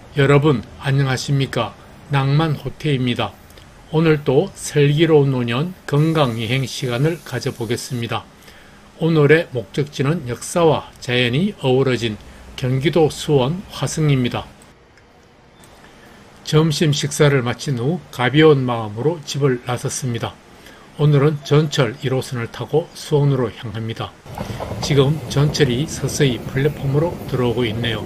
여러분 안녕하십니까? 낭만호텔입니다. 오늘도 슬기로운 노년 건강여행 시간을 가져보겠습니다. 오늘의 목적지는 역사와 자연이 어우러진 경기도 수원 화성입니다. 점심 식사를 마친 후 가벼운 마음으로 집을 나섰습니다. 오늘은 전철 1호선을 타고 수원으로 향합니다. 지금 전철이 서서히 플랫폼으로 들어오고 있네요.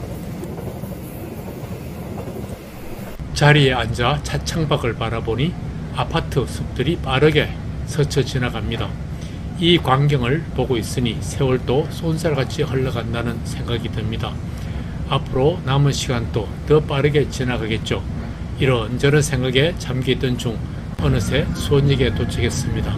자리에 앉아 차창밖을 바라보니 아파트 숲들이 빠르게 스쳐 지나갑니다. 이 광경을 보고 있으니 세월도 쏜살같이 흘러간다는 생각이 듭니다. 앞으로 남은 시간도 더 빠르게 지나가겠죠. 이런저런 생각에 잠겨있던 중 어느새 수원역에 도착했습니다.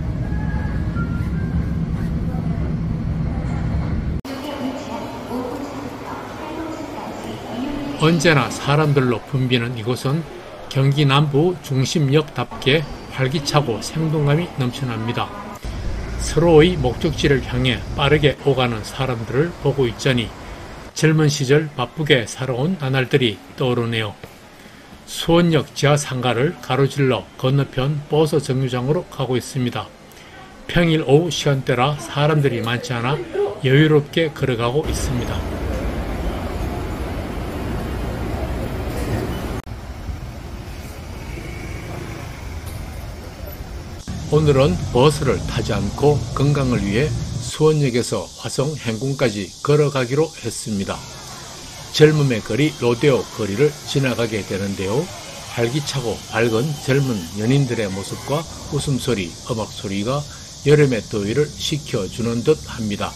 언제나 사람들로 붐비는 이곳은 경기 남부 중심역답게 활기차고 생동감이 넘쳐납니다. 서로의 목적지를 향해 빠르게 오가는 사람들을 보고 있자니 젊은 시절 바쁘게 살아온 나날들이 떠오르네요. 수원역 지하 상가를 가로질러 건너편 버스 정류장으로 가고 있습니다. 평일 오후 시간대라 사람들이 많지 않아 여유롭게 걸어가고 있습니다. 오늘은 버스를 타지 않고 건강을 위해 수원역에서 화성 행궁까지 걸어가기로 했습니다. 젊음의 거리 로데오 거리를 지나가게 되는데요. 활기차고 밝은 젊은 연인들의 모습과 웃음소리, 음악소리가 여름의 더위를 식혀주는 듯 합니다.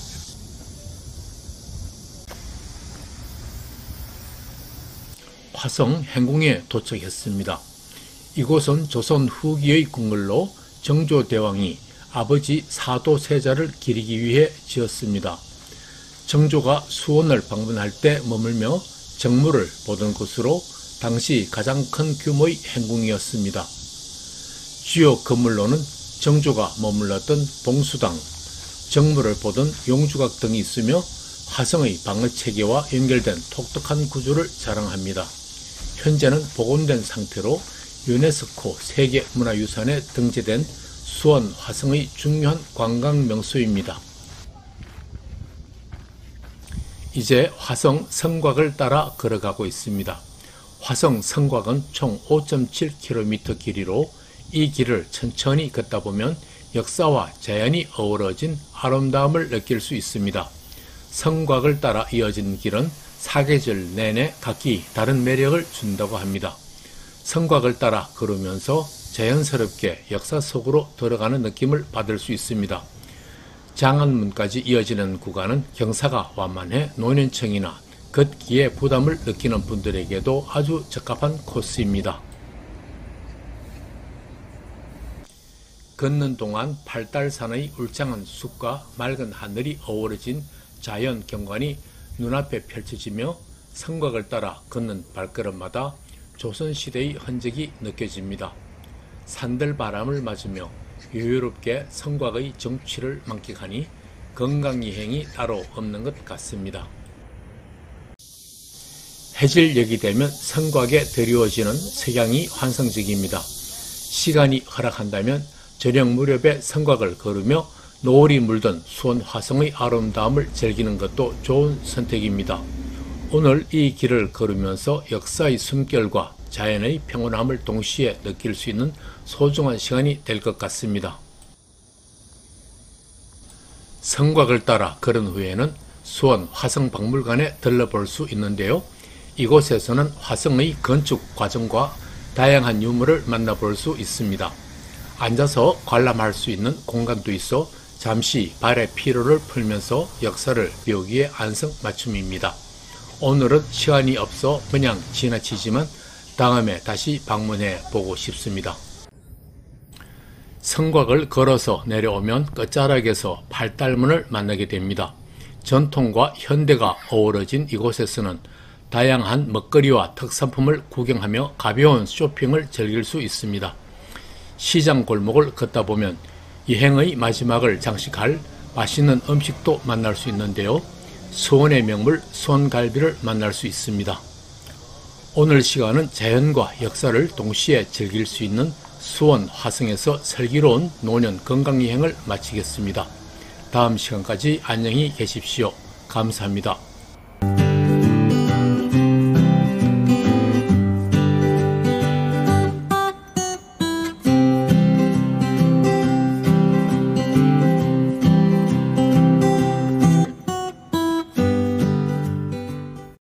화성 행궁에 도착했습니다. 이곳은 조선 후기의 궁궐로 정조대왕이 아버지 사도세자를 기리기 위해 지었습니다. 정조가 수원을 방문할 때 머물며 정무를 보던 곳으로 당시 가장 큰 규모의 행궁이었습니다. 주요 건물로는 정조가 머물렀던 봉수당, 정무를 보던 용주각 등이 있으며 화성의 방어체계와 연결된 독특한 구조를 자랑합니다. 현재는 복원된 상태로 유네스코 세계문화유산에 등재된 수원 화성의 중요한 관광명소입니다. 이제 화성 성곽을 따라 걸어가고 있습니다. 화성 성곽은 총 5.7km 길이로 이 길을 천천히 걷다 보면 역사와 자연이 어우러진 아름다움을 느낄 수 있습니다. 성곽을 따라 이어진 길은 사계절 내내 각기 다른 매력을 준다고 합니다. 성곽을 따라 걸으면서 자연스럽게 역사 속으로 들어가는 느낌을 받을 수 있습니다. 장안문까지 이어지는 구간은 경사가 완만해 노년층이나 걷기에 부담을 느끼는 분들에게도 아주 적합한 코스입니다. 걷는 동안 팔달산의 울창한 숲과 맑은 하늘이 어우러진 자연 경관이 눈앞에 펼쳐지며 성곽을 따라 걷는 발걸음마다 조선시대의 흔적이 느껴집니다. 산들바람을 맞으며 여유롭게 성곽의 정취를 만끽하니 건강여행이 따로 없는 것 같습니다. 해질녘이 되면 성곽에 드리워지는 석양이 환상적입니다. 시간이 허락한다면 저녁 무렵에 성곽을 걸으며 노을이 물든 수원 화성의 아름다움을 즐기는 것도 좋은 선택입니다. 오늘 이 길을 걸으면서 역사의 숨결과 자연의 평온함을 동시에 느낄 수 있는 소중한 시간이 될 것 같습니다. 성곽을 따라 걸은 후에는 수원 화성박물관에 들러볼 수 있는데요. 이곳에서는 화성의 건축 과정과 다양한 유물을 만나볼 수 있습니다. 앉아서 관람할 수 있는 공간도 있어 잠시 발의 피로를 풀면서 역사를 배우기에 안성맞춤입니다. 오늘은 시간이 없어 그냥 지나치지만 다음에 다시 방문해 보고 싶습니다. 성곽을 걸어서 내려오면 끝자락에서 팔달문을 만나게 됩니다. 전통과 현대가 어우러진 이곳에서는 다양한 먹거리와 특산품을 구경하며 가벼운 쇼핑을 즐길 수 있습니다. 시장 골목을 걷다 보면 여행의 마지막을 장식할 맛있는 음식도 만날 수 있는데요. 수원의 명물 수원갈비를 만날 수 있습니다. 오늘 시간은 자연과 역사를 동시에 즐길 수 있는 수원 화성에서 슬기로운 노년 건강여행을 마치겠습니다. 다음 시간까지 안녕히 계십시오. 감사합니다.